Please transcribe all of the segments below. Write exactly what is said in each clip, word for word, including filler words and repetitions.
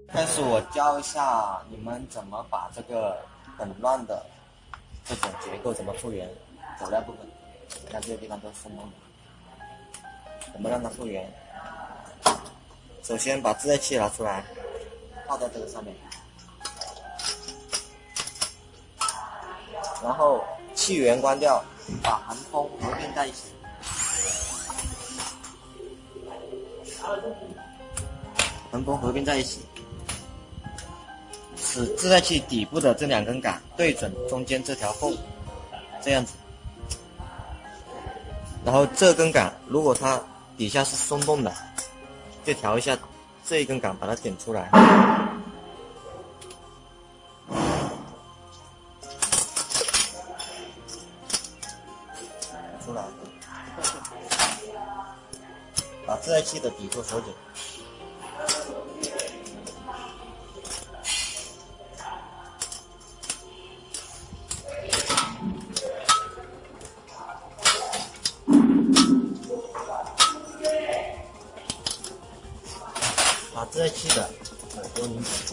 开始我教一下你们怎么把这个很乱的这种结构怎么复原，走料部分，你看这些地方都是松动的，怎么让它复原？首先把自带器拿出来，套在这个上面，然后气源关掉，把横风合并在一起。横风合并在一起，使自带器底部的这两根杆对准中间这条缝，这样子。然后这根杆如果它底下是松动的，就调一下这一根杆，把它点出来。出来，把自带器的底部锁紧。把自带器的耳朵拧紧，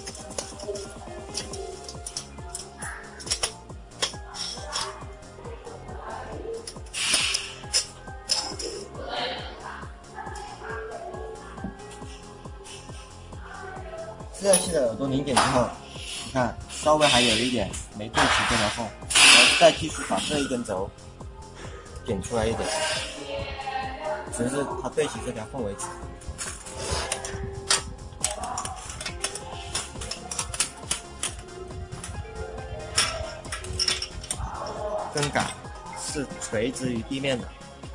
自带器的耳朵拧紧之后，你看稍微还有一点没对齐这条缝，然后再继续把这一根轴点出来一点，直至它对齐这条缝为止。根杆是垂直于地面的，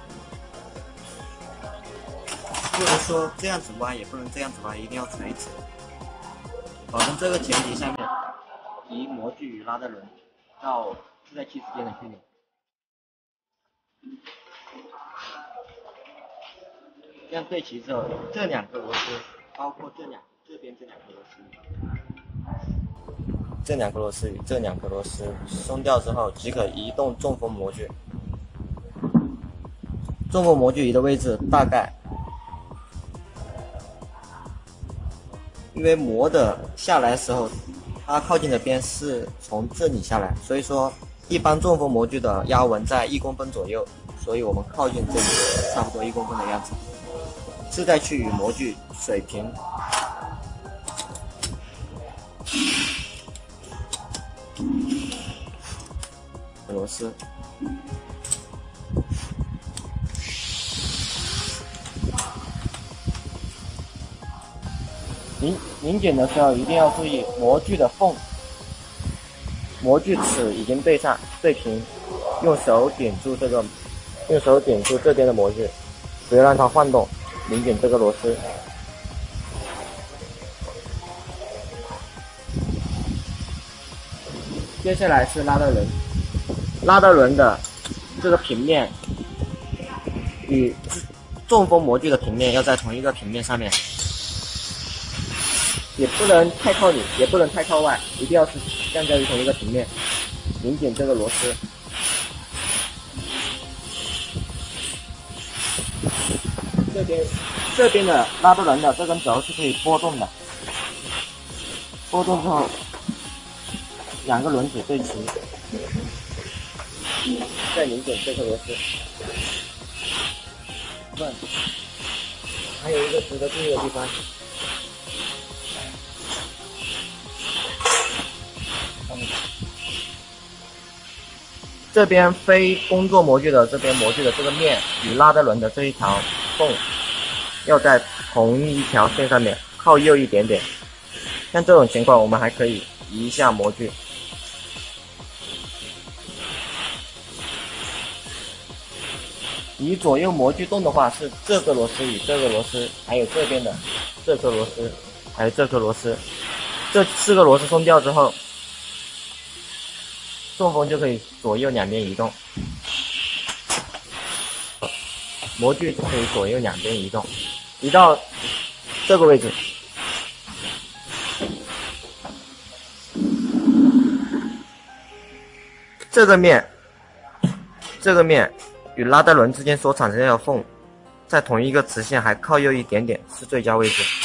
不能说这样子弯，也不能这样子弯，一定要垂直。保证这个前提下面，移模具与拉带轮到自带器之间的距离。这样对齐之后，这两个螺丝，包括这两这边这两个螺丝。这两个螺丝与这两个螺丝松掉之后，即可移动中风模具。中风模具移的位置大概，因为磨的下来的时候，它靠近的边是从这里下来，所以说一般中风模具的压纹在一公分左右，所以我们靠近这里差不多一公分的样子。自带器与模具水平。螺丝，拧拧紧的时候一定要注意模具的缝，模具齿已经对上对平，用手点住这个，用手点住这边的模具，不要让它晃动，拧紧这个螺丝。接下来是拉带轮。拉带轮的这个平面与中风模具的平面要在同一个平面上面，也不能太靠里，也不能太靠外，一定要是相交于同一个平面。拧紧这个螺丝，这边这边的拉带轮的这根轴是可以拨动的，拨动之后，两个轮子对齐。再拧紧这颗螺丝。对，还有一个值得注意的地方，这边非工作模具的这边模具的这个面与拉带轮的这一条缝要在同一条线上面，靠右一点点。像这种情况，我们还可以移一下模具。移左右模具动的话，是这个螺丝与这个螺丝，还有这边的这颗螺丝，还有这颗螺丝，这四个螺丝松掉之后，中风就可以左右两边移动，模具就可以左右两边移动，移到这个位置。这个面，这个面与拉带轮之间所产生的缝，在同一个直线还靠右一点点是最佳位置。